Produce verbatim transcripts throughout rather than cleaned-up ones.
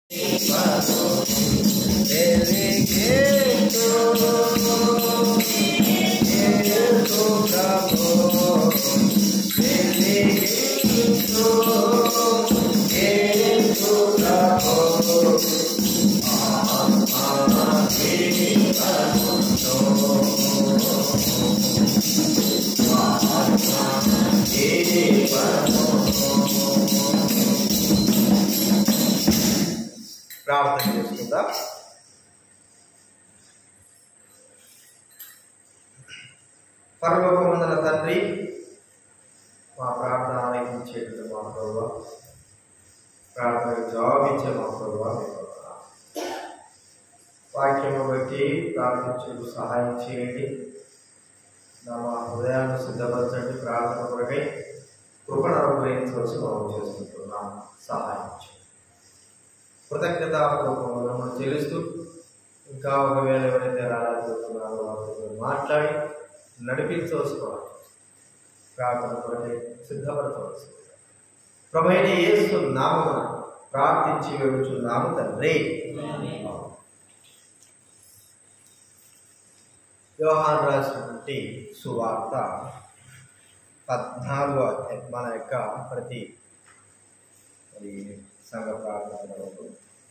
ప్రార్థన చేసుకుందాం. పరలోకమందున తండ్రి, మా ప్రార్థన ఆలకించేటట్టు మా ప్రభువా, ప్రార్థనకు జవాబిచ్చే మా ప్రభువా, వాక్యము బట్టి ప్రార్థించుటకు సహాయం చేయండి. నా మా హృదయాలను సిద్ధపరచండి. ప్రార్థన కొరకై కృపను అనుగ్రహించవలసి మనం చేసుకుంటున్నాం. సహాయం చేయండి. కృతజ్ఞతాపూర్వకములను చెల్లిస్తూ ఇంకా ఒకవేళ ఎవరైతే రాలేకపోతున్నారో వారితో మాట్లాడి నడిపించవలసిన ప్రార్థన కొరకై సిద్ధపరచవలసి ప్రభువైన యేసు నామమున ప్రార్థించి వేడుచున్నాము తండ్రి. యోహాను రాసినటువంటి సువార్త పద్నాలుగో అధ్యాయం మన యొక్క ప్రతి మరి సంఘ ప్రార్థనలో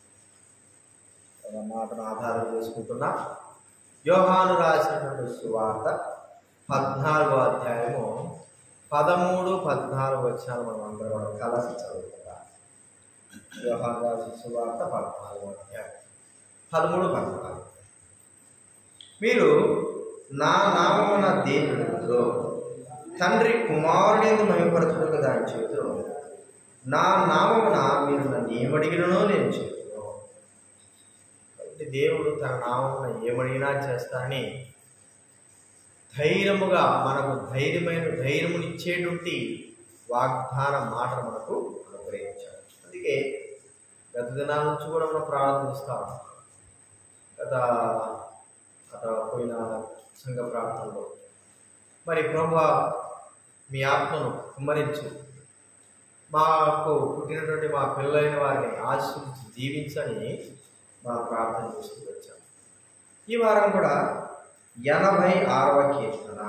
మాటను ఆధారం చేసుకుంటున్నా. యోహాను రాసినటువంటి సువార్త పద్నాలుగో అధ్యాయము పదమూడు పద్నాలుగు వచనాలు మనం అందరం కూడా కలిసి చదువుకుంటాం. యోహాను రాసిన సువార్త పద్నాలుగో అధ్యాయం పదమూడు పద్నాలుగు. మీరు నా నామమున దేవునిలో తండ్రి కుమారుని మహిమపరచుటకు దాని చేతులు, నా నామమున మీరు నన్ను ఏమడిగినో నేను చేతును. కాబట్టి దేవుడు తన నామమున ఏమడిగినా చేస్తానని ధైర్యముగా మనకు ధైర్యమైన ధైర్యమునిచ్చేటువంటి వాగ్దాన మాటను మనకు అనుగ్రహించాడు. అందుకే గత దినాల నుంచి కూడా మనం ప్రార్థిస్తాం. గత గత పోయిన సంఘ ప్రార్థనలో మరి ప్రభువా మీ ఆత్మను కుమ్మరించు, మాకు పుట్టినటువంటి మా పిల్లలైన వారిని ఆశీర్వదించి జీవించని మనం ప్రార్థన చేస్తూ వచ్చాం. ఈ వారం కూడా ఎనభై ఆరవ కీర్తన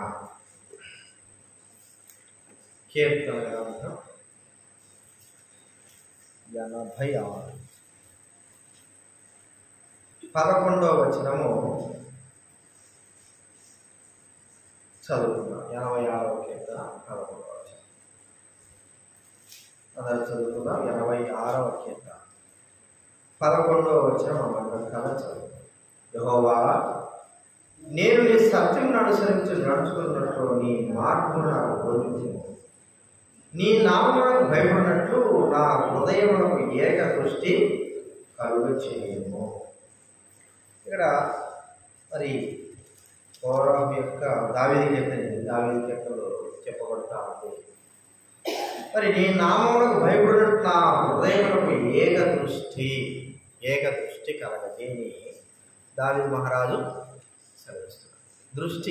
కీర్తన ఎనభై ఆరు పదకొండవ వచనము చదువుకున్నాం. ఎనభై ఆరవ కీర్తన పదకొండవ వచనం అదే చదువుకున్నాం. ఎనభై ఆరవ కీర్తన పదకొండవ వచనం మనం కథ చదువుకున్నాం. యెహోవా, నేను నీ సత్యం అనుసరించి నడుచుకున్నట్లు నీ మార్గము నాకు బోధించు. నీ నామమునకు భయపడినట్లు నా హృదయమునకు ఏక దృష్టి కలుగు చేయము. ఇక్కడ మరి పౌరం యొక్క దావీదు కీర్తన దావీదు కీర్తనలో చెప్పబడతా ఉంది. మరి నీ నామమునకు భయపడినట్లు నా హృదయమునకు ఏక దృష్టి ఏక దృష్టి కలగజేయని దావీదు మహారాజు సెలవిస్తున్నాడు. దృష్టి,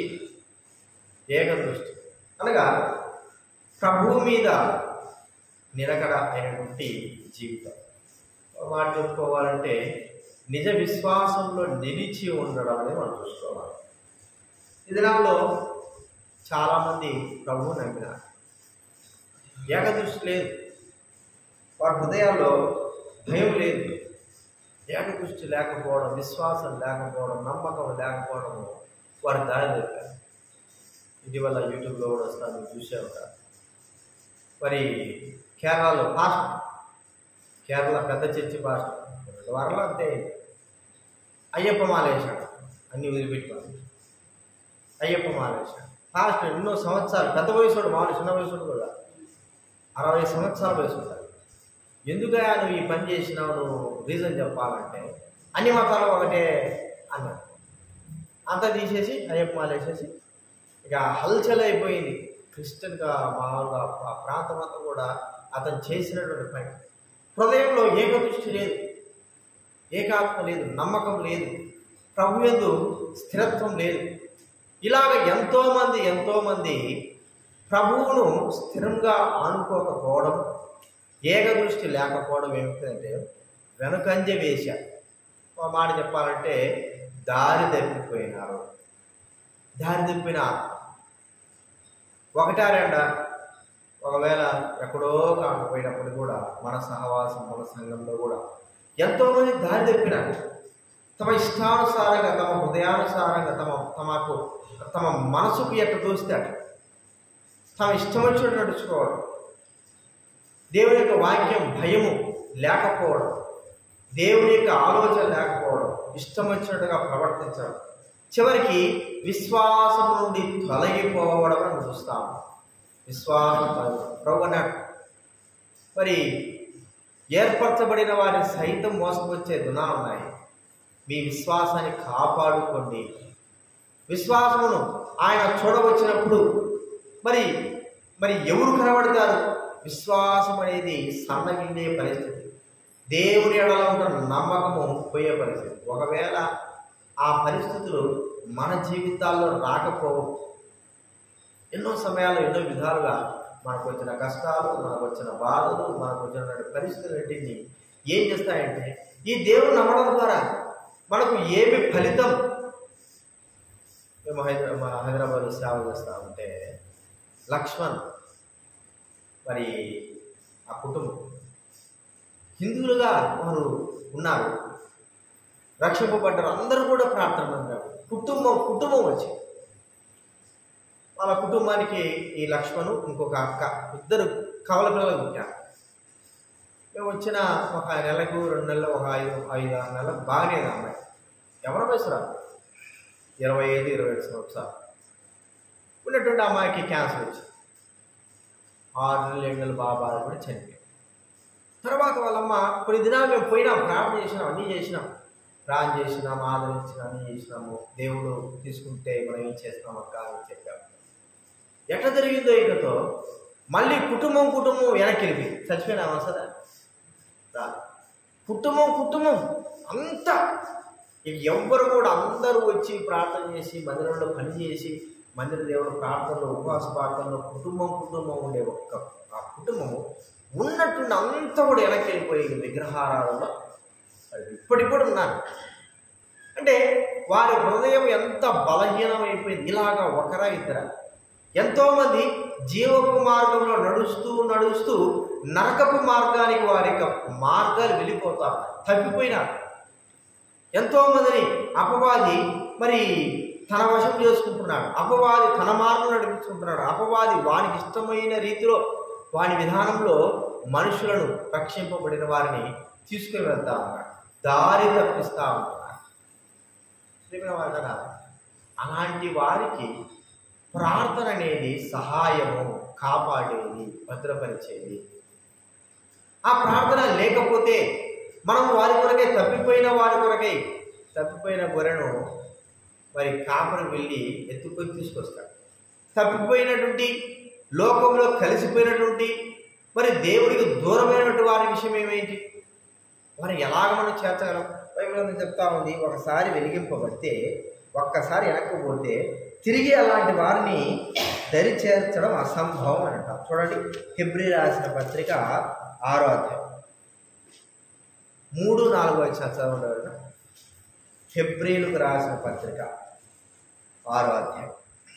ఏక దృష్టి అనగా ప్రభువు మీద నిలకడ అయినటువంటి జీవితం. మాట చెప్పుకోవాలంటే నిజ విశ్వాసంలో నిలిచి ఉండడం అనేది మనం చూసుకోవాలి. ఈ దినాల్లో చాలామంది ప్రభువు నమ్మినారు, ఏకదృష్టి లేదు, వారి హృదయాల్లో భయం లేదు. ఏకదృష్టి లేకపోవడం, విశ్వాసం లేకపోవడం, నమ్మకం లేకపోవడం వారి దారి దొరికారు. ఇటీవల యూట్యూబ్లో కూడా వస్తారు, మీరు చూసే ఉంటారు. మరి కేరళలో పాస్టర్, కేరళ పెద్ద చర్చి పాస్టర్ రెండు వారంలో అంతే అయ్యప్ప మాలేశాడు, అన్నీ వదిలిపెట్టుకోవాలి. అయ్యప్ప మాలేశాడు పాస్టర్ ఎన్నో సంవత్సరాలు, పెద్ద వయసుడు, మామూలు చిన్న వయసుడు కూడా అరవై సంవత్సరాల వయసు ఉంటారు. ఎందుకయా నువ్వు ఈ పని చేసినావు, నువ్వు రీజన్ చెప్పాలంటే అన్ని మతాలు ఒకటే అన్నాడు. అంతా తీసేసి అయ్యప్ప మాలేసేసి ఇక హల్చల్ అయిపోయింది. క్రిస్టియన్గా మామూలుగా ఆ ప్రాంతం అంతా కూడా అతను చేసినటువంటి పని. హృదయంలో ఏకదృష్టి లేదు, ఏకాత్మ లేదు, నమ్మకం లేదు, ప్రభు యందు స్థిరత్వం లేదు. ఇలాగ ఎంతోమంది ఎంతోమంది ప్రభువును స్థిరంగా ఆనుకోకపోవడం, ఏకదృష్టి లేకపోవడం ఏమిటంటే వెనుకంజ వేశారు. ఒక మాట చెప్పాలంటే దారి తప్పిపోయినారు. దారి తప్పిన ఒకటా రెండా, ఒకవేళ ఎక్కడో కాకపోయినప్పుడు కూడా మన సహవాసం మన సంఘంలో కూడా ఎంతోమంది దారి తప్పినారు. తమ ఇష్టానుసారంగా తమ హృదయానుసారంగా తమ తమకు తమ మనసుకు ఎట్ట తోస్తాడు తమ ఇష్టం వచ్చినట్టు నడుచుకోవడం, దేవుని యొక్క వాక్యం భయము లేకపోవడం, దేవుని యొక్క ఆలోచన లేకపోవడం, ఇష్టం వచ్చినట్టుగా ప్రవర్తించడం, చివరికి విశ్వాసం నుండి తొలగిపోవడం అని చూస్తాము. విశ్వాసం ప్రభువన్నాడు, మరి ఏర్పరచబడిన వారిని సైతం మోసపొచ్చే గుణాలు ఉన్నాయి, మీ విశ్వాసాన్ని కాపాడుకోండి. విశ్వాసమును ఆయన చూడవచ్చినప్పుడు మరి మరి ఎవరు కనబడతారు? విశ్వాసం అనేది సన్నగిల్లే పరిస్థితి, దేవుని ఎడల ఉన్న నమ్మకము పోయే పరిస్థితి. ఒకవేళ ఆ పరిస్థితులు మన జీవితాల్లో రాకపోవు, ఎన్నో సమయాల్లో ఎన్నో విధాలుగా మనకు వచ్చిన కష్టాలు, మనకు వచ్చిన బాధలు, మనకు వచ్చిన పరిస్థితులన్నింటినీ ఏం చేస్తాయంటే ఈ దేవుని నమ్మడం ద్వారా మనకు ఏమి ఫలితం. మేము హైదరాబాద్ హైదరాబాద్లో సేవ చేస్తూ ఉంటే లక్ష్మణ్ మరి ఆ కుటుంబం హిందువులుగా వారు ఉన్నారు, రక్షింపబడ్డారు, అందరూ కూడా ప్రార్థన ఉన్నారు. కుటుంబం కుటుంబం వచ్చి వాళ్ళ కుటుంబానికి ఈ లక్ష్మణు ఇంకొక అక్క ఇద్దరు కవల పిల్లలు పుట్టారు. మేము వచ్చిన ఒక నెలకు రెండు నెలలు ఒక ఐదు ఐదు ఆరు నెలలకు బాగానే అమ్మాయి, ఎవరి వయసు రాదు, ఇరవై ఐదు ఇరవై ఐదు సంవత్సరాలు ఉన్నటువంటి అమ్మాయికి క్యాన్సర్ వచ్చింది. ఆరు నెలలు ఏడు నెలలు బాగా బాధపడి చనిపోయింది. తర్వాత వాళ్ళమ్మ కొన్ని దినాలు మేము పోయినాం, ప్రార్థన చేసినాం, అన్నీ చేసినాం, ప్రార్థన చేసినాం, ఆదరించినాం, అన్నీ చేసినాము. దేవుడు తీసుకుంటే మనం ఏం చేస్తాం అక్క అని చెప్పాము. ఎట్లా జరిగిందో ఇకతో మళ్ళీ కుటుంబం కుటుంబం వెనక్కి వెళ్ళి చచ్చిపోయినామా సరే రా కుటుంబం కుటుంబం అంతా ఎవ్వరు కూడా అందరూ వచ్చి ప్రార్థన చేసి మందిరంలో పనిచేసి మందిర దేవుడు ప్రార్థనలో ఉపవాస ప్రార్థనలో కుటుంబం కుటుంబం ఉండే ఒక్క ఆ కుటుంబము ఉన్నట్టుండి అంతా కూడా వెనక్కి వెళ్ళిపోయి విగ్రహారాధనలో ఇప్పటికి కూడా ఉన్నారు. అంటే వారి హృదయం ఎంత బలహీనమైపోయింది. ఇలాగా ఒకరా ఇద్దరా ఎంతోమంది జీవపు మార్గంలో నడుస్తూ నడుస్తూ నరకపు మార్గానికి వారి యొక్క మార్గాలు వెళ్ళిపోతారు, తప్పిపోయినారు. ఎంతోమందిని అపవాది మరి తన వశం చేసుకుంటున్నాడు, అపవాది తన మార్గం నడిపించుకుంటున్నాడు, అపవాది వానికి ఇష్టమైన రీతిలో వాని విధానంలో మనుషులను రక్షింపబడిన వారిని తీసుకుని వెళ్తా ఉన్నాడు, దారి తప్పిస్తూ ఉంటున్నాడు. అలాంటి వారికి ప్రార్థన అనేది సహాయము, కాపాడేది, భద్రపరిచేది. ఆ ప్రార్థన లేకపోతే మనం వారి కొరకై తప్పిపోయిన వారి కొరకై తప్పిపోయిన గొర్రెను మరి కాపరి వెళ్ళి ఎత్తుకొని తీసుకొస్తాడు. తప్పిపోయినటువంటి లోకంలో కలిసిపోయినటువంటి మరి దేవుడికి దూరమైనటువంటి వారి విషయం ఏమేంటి, మరి ఎలాగ మనం చేర్చగలం? బైబిల్ చెప్తా ఉంది, ఒకసారి వెలిగింపబడితే ఒక్కసారి వెనక్కపోతే తిరిగి అలాంటి వారిని దరి చేర్చడం అసంభవం అని అంటాం. చూడండి, హెబ్రీ రాసిన పత్రిక ఆరో అధ్యాయం మూడు నాలుగు వచ్చిన చదవండి. హెబ్రీలకు రాసిన పత్రిక ఆరో అధ్యాయం.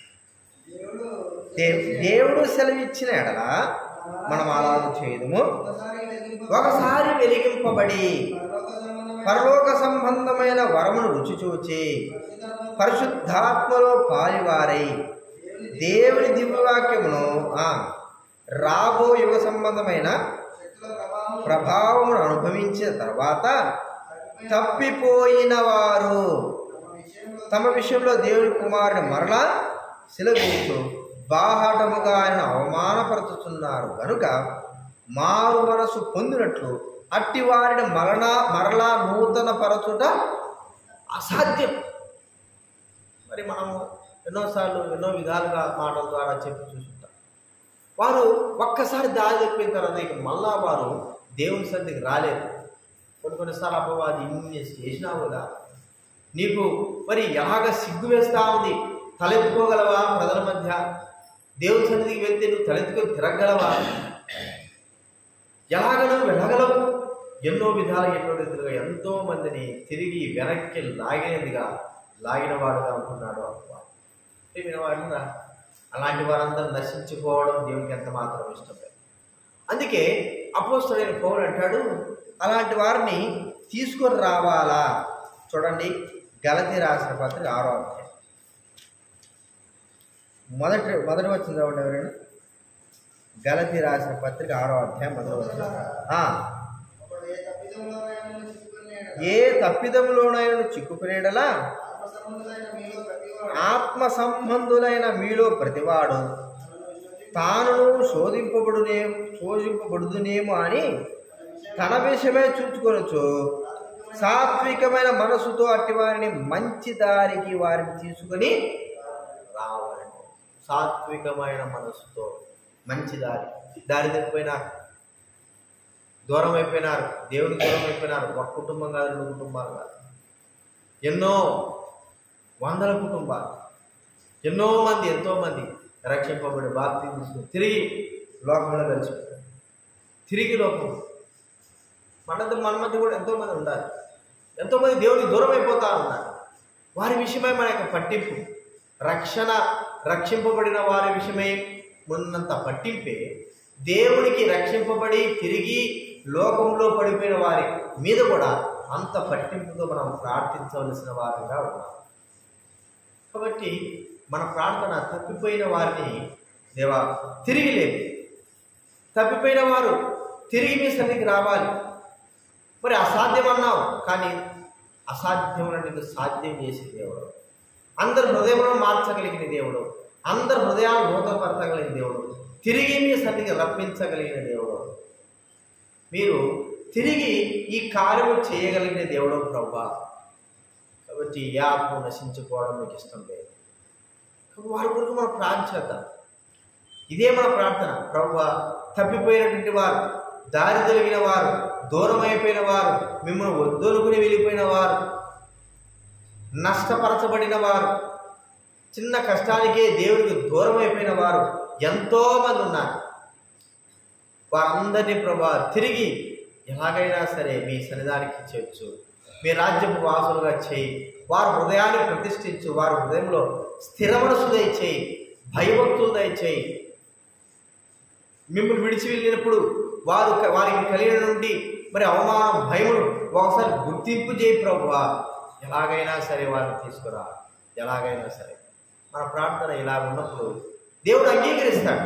దేవుడు సెలవిచ్చిన ఎడల మనం అలాగ చేయదుము. ఒకసారి వెలిగింపబడి పరలోక సంబంధమైన వరమును రుచి చూచి పరిశుద్ధాత్మలో పాలివారై దేవుని దివ్యవాక్యమును రాబో యుగ సంబంధమైన ప్రభావమును అనుభవించిన తర్వాత తప్పిపోయిన వారు తమ విషయంలో దేవుని కుమారుని మరలా సిలువేస్తూ బాహాటముగా ఆయన అవమానపరుచుతున్నారు కనుక మారు మనసు పొందినట్లు అట్టి వారిని మరణ మరలా నూతన పరచుట అసాధ్యం. మరి మనము ఎన్నోసార్లు ఎన్నో విధాలుగా మాటల ద్వారా చెప్పి చూసుకుంటాం. వారు ఒక్కసారి దారి తప్పిన తర్వాత ఇక మళ్ళా వారు దేవుని సన్నిధికి రాలేదు. కొన్ని కొన్నిసార్లు అపవాది ఇన్ని చేసినా కూడా నీకు మరి ఎలాగ సిగ్గు వేస్తూ ఉంది, తలెత్తుకోగలవా? ప్రజల మధ్య దేవుని సన్నిధికి వెళ్తే నువ్వు తలెత్తుకొని తిరగలవా? ఎలాగ నువ్వు వెళ్ళగలవు? ఎన్నో విధాలుగా ఎన్నో రీతిలుగా ఎంతో మందిని తిరిగి వెనక్కి లాగినదిగా లాగిన వాడుగా ఉంటున్నాడు అపవాది. వినవాడుగా అలాంటి వారందరూ నశించుకోవడం దేవునికి ఎంత మాత్రం ఇష్టం లేదు. అందుకే అపోస్తలుడైన పౌలు అంటాడు, అలాంటి వారిని తీసుకొని రావాలా. చూడండి, గలతీ రాసిన పత్రిక ఆరో అధ్యాయం మొదటి మొదటి వచ్చిన చదవండి ఎవరైనా. గలతీ రాసిన పత్రిక ఆరో అధ్యాయం మొదటి వచ్చిన, ఏ తప్పిదములోనైనా చిక్కుకునేడలా ఆత్మ సంబంధులైన మీలో ప్రతివాడు తాను శోధింపబడునే శోధింపబడుదునేమో అని తన విషయమే చూచుకొనొచ్చు సాత్వికమైన మనసుతో అట్టి వారిని మంచి దారికి వారిని తీసుకొని రావాలి. సాత్వికమైన మనసుతో మంచి దారి దారి తప్పిపోయినారు, దూరం అయిపోయినారు, దేవుని దూరం అయిపోయినారు. ఒక కుటుంబం కాదు, రెండు కుటుంబాలు కాదు, ఎన్నో వందల కుటుంబాలు, ఎన్నో మంది ఎంతో మంది రక్షింపబడి బాప్తిసం తీసుకుని తిరిగి లోకంలో కలిసిపోతారు. తిరిగి లోకం మన మన మధ్య కూడా ఎంతోమంది ఉండాలి. ఎంతోమంది దేవునికి దూరం అయిపోతా ఉన్నారు. వారి విషయమై మన యొక్క పట్టింపు, రక్షణ రక్షింపబడిన వారి విషయమై ఉన్నంత పట్టింపే దేవునికి రక్షింపబడి తిరిగి లోకంలో పడిపోయిన వారి మీద కూడా అంత పట్టింపుతో మనం ప్రార్థించవలసిన వారిగా ఉన్నాం. కాబట్టి మన ప్రార్థన తప్పిపోయిన వారిని దేవా తిరిగి లేదు, తప్పిపోయిన వారు తిరిగి మీ సన్నిధికి రావాలి. మరి అసాధ్యం అన్నావు, కానీ అసాధ్యమున నీకు సాధ్యం చేసే దేవుడు, అందరి హృదయంలో మార్చగలిగిన దేవుడు, అందరి హృదయాలు నూతనపరచగలిగిన దేవుడు, తిరిగి మీ సన్నిధికి రప్పించగలిగిన దేవుడు, మీరు తిరిగి ఈ కార్యము చేయగలిగిన దేవుడు ప్రభువా. కాబట్టి ఏ ఆత్మ నశించుకోవడం మీకు ఇష్టం లేదు. వారి కొరకు మనం ప్రార్థించేద్దాం. ఇదే మన ప్రార్థన. ప్రభువా, తప్పిపోయినటువంటి వారు, దారి తొలగిన వారు, దూరం అయిపోయిన వారు, మిమ్మల్ని వద్దనుకుని వెళ్ళిపోయిన వారు, నష్టపరచబడిన వారు, చిన్న కష్టానికే దేవుడికి దూరం అయిపోయిన వారు ఎంతోమంది ఉన్నారు. వారందరినీ ప్రభువా తిరిగి ఎలాగైనా సరే మీ సన్నిధానికి చేర్చు, మీ రాజ్యపు వాసులుగా చేయి, వారి హృదయాన్ని ప్రతిష్ఠించు, వారి హృదయంలో స్థిర మనసు దయచేయి, భయభక్తులు దయచేయి. మిమ్మల్ని విడిచి వెళ్ళినప్పుడు వారు వారికి కలిగిన నుండి మరి అవమానం, భయమును ఒకసారి గుర్తింపు చేయి ప్రభువా. ఎలాగైనా సరే వారిని తీసుకురా, ఎలాగైనా సరే. మన ప్రార్థన ఇలా ఉన్నప్పుడు దేవుడు అంగీకరిస్తాడు.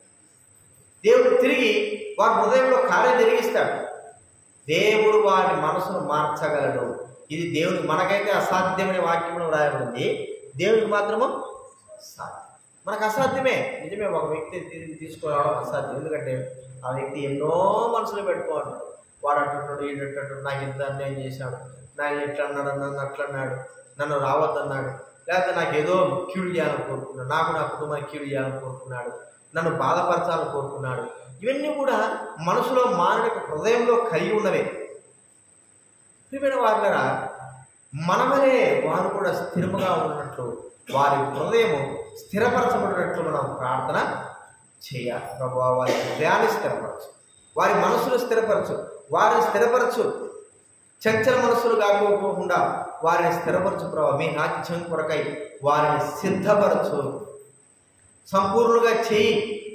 దేవుడు తిరిగి వారి హృదయంలో కార్యం జరిగిస్తాడు. దేవుడు వారి మనసును మార్చగలడు. ఇది దేవుడు, మనకైతే అసాధ్యమైన వాక్యంలో రాయబడింది, దేవుడికి మాత్రము సాధ్యం. మనకు అసాధ్యమే, నిజమే. ఒక వ్యక్తి తిరిగి తీసుకురావడం అసాధ్యం. ఎందుకంటే ఆ వ్యక్తి ఎన్నో మనసులో పెట్టుకోవాలి. వాడు అంటున్నాడు, ఈడంటాడు, నాకు ఇంత అన్యాయం చేశాడు, నాకు ఎట్లా అన్నాడు, నన్ను అట్లా అన్నాడు, నన్ను రావద్దన్నాడు, లేకపోతే నాకు ఏదో కీడు చేయాలని కోరుకున్నాడు, నాకు నా కుటుంబానికి కీడు చేయాలని కోరుకున్నాడు, నన్ను బాధపరచాలని కోరుకున్నాడు. ఇవన్నీ కూడా మనసులో మానవ హృదయంలో కలిగి ఉన్నవే. ప్రియమైన వారులారా, మనమనే వారు కూడా స్థిరముగా ఉన్నట్లు, వారి హృదయం స్థిరపరచబడినట్లు మనం ప్రార్థన చేయాలి. ప్రభువా, వారి హృదయాన్ని స్థిరపరచు, వారి మనసును స్థిరపరచు, వారిని స్థిరపరచు, చంచల మనసులు కాకపోకుండా వారిని స్థిరపరచు ప్రభావ. మీ నాట్యం కొరకై వారిని సిద్ధపరచు, సంపూర్ణంగా చేయి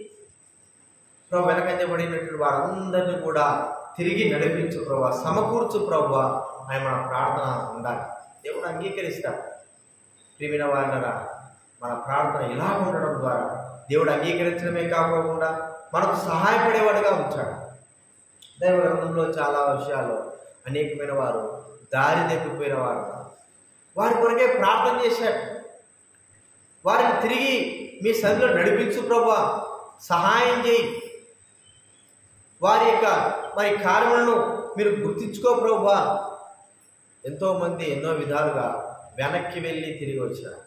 ప్రభు. వెనకంజబడినటువంటి వారందరినీ కూడా తిరిగి నడిపించు ప్రభావ, సమకూర్చు ప్రభావ అని మన ప్రార్థన ఉండాలి. దేవుడు అంగీకరిస్తాడు. ప్రియమైన వారినరా, మన ప్రార్థన ఇలా ఉండడం ద్వారా దేవుడు అంగీకరించడమే కాకుండా మనకు సహాయపడేవాడుగా ఉంచాడు. దైవ గ్రంథంలో చాలా విషయాల్లో అనేకమైన వారు దారి తప్పిపోయిన వారు, వారి కొరకే ప్రార్థన చేశాడు. వారిని తిరిగి మీ సన్నిధిలో నడిపించు ప్రభువా, సహాయం చేయి, వారి యొక్క మరి కార్యములను మీరు గుర్తించుకో ప్రభువా. ఎంతోమంది ఎన్నో విధాలుగా వెనక్కి వెళ్ళి తిరిగి వచ్చారు.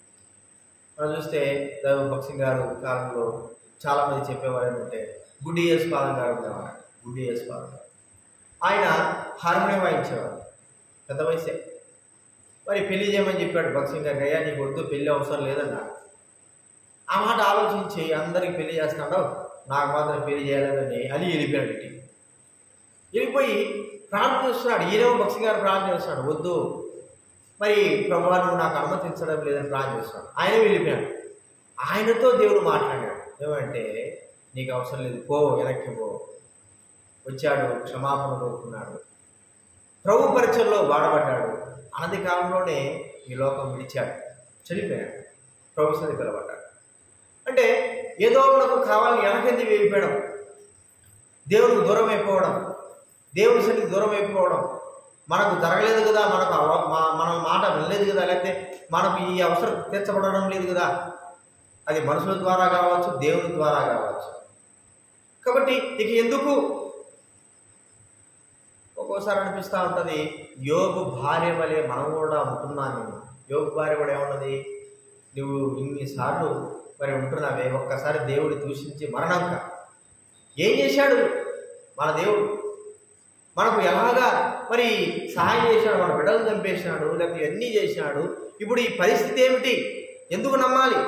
మనం చూస్తే దైవ భక్సింగ్ గారు కాలంలో చాలామంది చెప్పేవారు ఏంటంటే, గుడ్డి యేసుపాదం గారు ఉండేవారు. గుడ్డి యేసుపాదం గారు ఆయన హార్మోనియం వాయించేవారు, పెద్ద వయసే. మరి పెళ్లి చేయమని చెప్పాడు భక్సింగ్ గారికి. అయ్యా, నీకు వద్దు, పెళ్లి అవసరం లేదన్నాడు. ఆ మాట ఆలోచించి అందరికి పెళ్లి చేస్తున్నాడు, నాకు మాత్రం పెళ్లి చేయలేదని అని వెళ్ళిపోయాడు. వెళ్ళిపోయి ప్రార్థన చేస్తున్నాడు. ఈయనేమో భక్తి గారు ప్రార్థన చేస్తున్నాడు, వద్దు మరి ప్రభువా నువ్వు నాకు అనుమతించడం లేదని ప్రార్థన చేస్తున్నాడు. ఆయన వెళ్ళిపోయాడు. ఆయనతో దేవుడు మాట్లాడాడు. ఏమంటే నీకు అవసరం లేదు, పో, వెనక్కి పో. వచ్చాడు, క్షమాపణ కోరుకున్నాడు, ప్రభు పరిచయంలో వాడబడ్డాడు. అనతి కాలంలోనే ఈ లోకం విడిచాడు, చనిపోయాడు, ప్రభు సన్నిధికి పిలవడ్డాడు. అంటే ఏదో మనకు కావాలని వెనకెంది వెళ్ళిపోవడం, దేవుడికి దూరం అయిపోవడం, దేవుడి సన్నిధికి దూరం అయిపోవడం, మనకు జరగలేదు కదా, మనకు మన మాట వినలేదు కదా, లేకపోతే మనకు ఈ అవసరం తీర్చబడడం లేదు కదా, అది మనుషుల ద్వారా కావచ్చు, దేవుని ద్వారా కావచ్చు. కాబట్టి ఇక ఎందుకు ఒక్కోసారి అనిపిస్తూ ఉంటుంది, యోగు భార్య వలె మనం కూడా ఉంటున్నాను. యోగు భార్య కూడా ఏమన్నది, నువ్వు ఇన్నిసార్లు మరి ఉంటున్నావే, ఒక్కసారి దేవుడు దూషించి మరణంక ఏం చేశాడు మన దేవుడు, మనకు ఎలాగా మరి సహాయం చేశాడు, మన బిడ్డలు చంపేసినాడు, లేకపోతే ఇవన్నీ చేసినాడు. ఇప్పుడు ఈ పరిస్థితి ఏమిటి, ఎందుకు నమ్మాలి?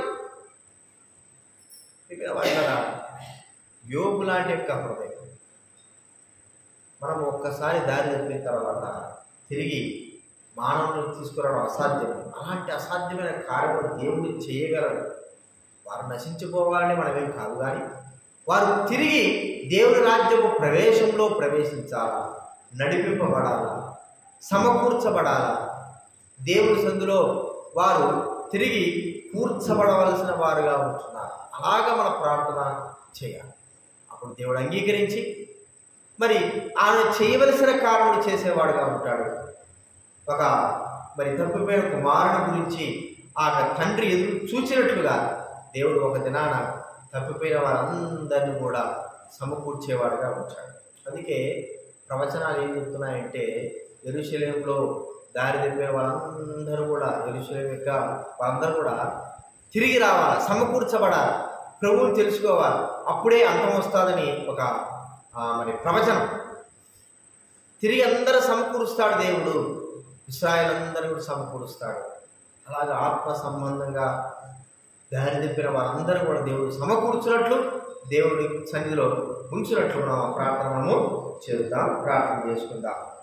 వాళ్ళ యోగు లాంటి యొక్క హృదయం మనం ఒక్కసారి దారి తప్పిన తర్వాత తిరిగి మానవులను తీసుకురావడం అసాధ్యం. అలాంటి అసాధ్యమైన కార్యము దేవుడు చేయగలడు. వారు నశించిపోవాలని మనమేం కాదు, కానీ వారు తిరిగి దేవుని రాజ్యపు ప్రవేశంలో ప్రవేశించాలా, నడిపింపబడాలా, సమకూర్చబడాలా, దేవుని సందులో వారు తిరిగి కూర్చబడవలసిన వారుగా ఉంటున్నారు. అలాగా మన ప్రార్థన చేయాలి. అప్పుడు దేవుడు అంగీకరించి మరి ఆయన చేయవలసిన కార్యములు చేసేవాడుగా ఉంటాడు. ఒక మరి తప్పిపోయిన కుమారుని గురించి ఆ తండ్రి ఎదురు చూచినట్లుగా దేవుడు ఒక దినాన తప్పిపోయిన వారందరినీ కూడా సమకూర్చేవాడుగా ఉంటాడు. అందుకే ప్రవచనాలు ఏం చెప్తున్నాయంటే, యెరూషలేములో దారి తప్పిన వాళ్ళందరూ కూడా, యెరూషలేము యొక్క వాళ్ళందరూ కూడా తిరిగి రావాలి, సమకూర్చబడాలి, ప్రభువుని తెలుసుకోవాలి, అప్పుడే అంతం వస్తుందని ఒక మరి ప్రవచనం. తిరిగి అందరూ సమకూరుస్తాడు దేవుడు, ఇశ్రాయేలు అందరూ కూడా సమకూరుస్తాడు. అలాగే ఆత్మ సంబంధంగా దారి తప్పిన వారందరూ కూడా దేవుడు సమకూర్చున్నట్లు, దేవుడి సన్నిధిలో ఉంచినట్లు మనం ప్రార్థనము చేద్దాం, ప్రార్థన చేసుకుందాం.